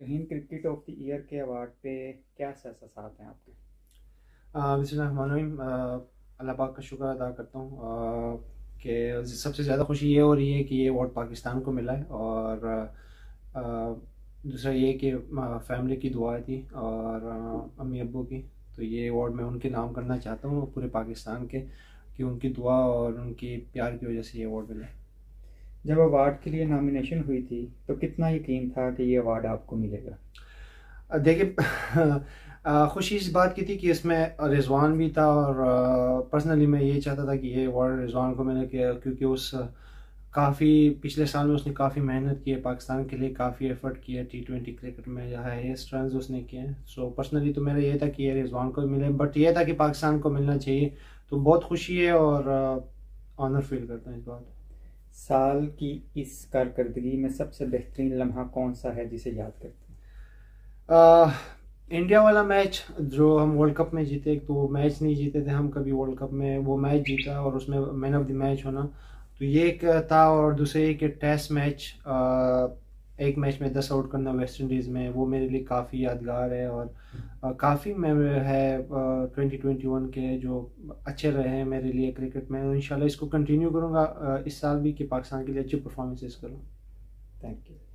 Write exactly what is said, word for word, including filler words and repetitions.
Hind cricket of the year के award पे क्या एहसासात हैं आपके? बिस्मिल्लाहिर्रहमानिर्रहीम। अल्लाह पाक का शुक्र अदा करता हूँ अ, कि सबसे ज़्यादा खुशी ये हो रही है कि ये अवार्ड पाकिस्तान को मिला है। और अ, दूसरा ये कि फैमिली की दुआ थी और अ, अम्मी अब्बू की। तो ये अवार्ड मैं उनके नाम करना चाहता हूँ पूरे पाकिस्तान के, कि उनकी दुआ और उनकी प्यार की वजह से ये अवार्ड मिला है। जब अवार्ड के लिए नॉमिनेशन हुई थी तो कितना यकीन था कि ये अवार्ड आपको मिलेगा? अ, देखिए अ, खुशी इस बात की थी कि इसमें रिजवान भी था और पर्सनली मैं ये चाहता था कि ये अवार्ड रिजवान को मिले, कि क्योंकि उस काफ़ी पिछले साल में उसने काफ़ी मेहनत की है पाकिस्तान के लिए, काफ़ी एफर्ट किया टी ट्वेंटी क्रिकेट में, जो हाईएस्ट रन उसने किए हैं। सो पर्सनली तो मेरा ये था कि ये रिजवान को मिले, बट ये था कि पाकिस्तान को मिलना चाहिए। तो बहुत खुशी है और ऑनर फील करता हूँ इस बात। साल की इस कारकर्दगी में सबसे बेहतरीन लम्हा कौन सा है जिसे याद करते हैं? आ, इंडिया वाला मैच जो हम वर्ल्ड कप में जीते, एक तो वो मैच नहीं जीते थे हम कभी वर्ल्ड कप में, वो मैच जीता और उसमें मैन ऑफ द मैच होना, तो ये एक था। और दूसरे एक टेस्ट मैच, आ, एक मैच में दस आउट करना वेस्ट इंडीज़ में, वो मेरे लिए काफ़ी यादगार है। और काफ़ी मैं है ट्वेंटी ट्वेंटी वन के जो अच्छे रहे हैं मेरे लिए क्रिकेट में। इंशाल्लाह इसको कंटिन्यू करूँगा इस साल भी, कि पाकिस्तान के लिए अच्छी परफॉर्मेंसेस करूँ। Thank you.